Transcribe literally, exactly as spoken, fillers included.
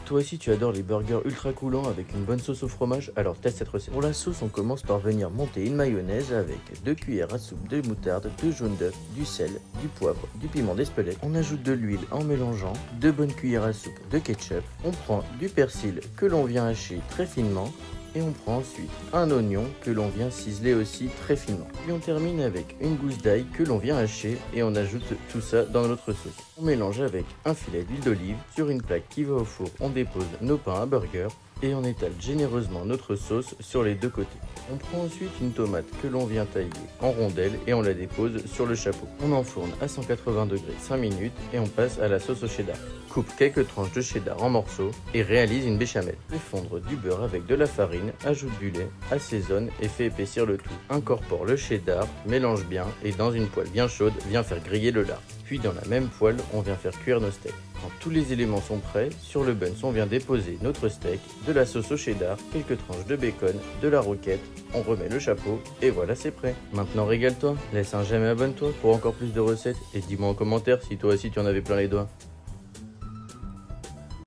Toi aussi tu adores les burgers ultra coulants avec une bonne sauce au fromage? Alors teste cette recette. Pour la sauce, on commence par venir monter une mayonnaise avec deux cuillères à soupe de moutarde, de jaune d'œuf, du sel, du poivre, du piment d'Espelette. On ajoute de l'huile en mélangeant, deux bonnes cuillères à soupe de ketchup. On prend du persil que l'on vient hacher très finement. Et on prend ensuite un oignon que l'on vient ciseler aussi très finement. Puis on termine avec une gousse d'ail que l'on vient hacher et on ajoute tout ça dans notre sauce. On mélange avec un filet d'huile d'olive. Sur une plaque qui va au four, on dépose nos pains à burger et on étale généreusement notre sauce sur les deux côtés. On prend ensuite une tomate que l'on vient tailler en rondelles et on la dépose sur le chapeau. On enfourne à cent quatre-vingts degrés cinq minutes et on passe à la sauce au cheddar. Coupe quelques tranches de cheddar en morceaux et réalise une béchamel. Fais fondre du beurre avec de la farine, ajoute du lait, assaisonne et fait épaissir le tout. Incorpore le cheddar, mélange bien et dans une poêle bien chaude, viens faire griller le lard. Puis dans la même poêle, on vient faire cuire nos steaks. Quand tous les éléments sont prêts, sur le buns, on vient déposer notre steak, de la sauce au cheddar, quelques tranches de bacon, de la roquette, on remet le chapeau et voilà, c'est prêt. Maintenant régale-toi, laisse un j'aime et abonne-toi pour encore plus de recettes et dis-moi en commentaire si toi aussi tu en avais plein les doigts.